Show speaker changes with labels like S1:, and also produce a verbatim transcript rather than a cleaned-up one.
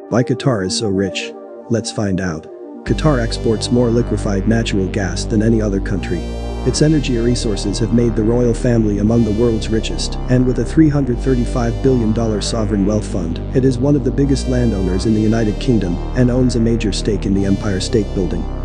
S1: Why Qatar is so rich? Let's find out. Qatar exports more liquefied natural gas than any other country. Its energy resources have made the royal family among the world's richest, and with a three hundred thirty-five billion dollars sovereign wealth fund, it is one of the biggest landowners in the United Kingdom and owns a major stake in the Empire State Building.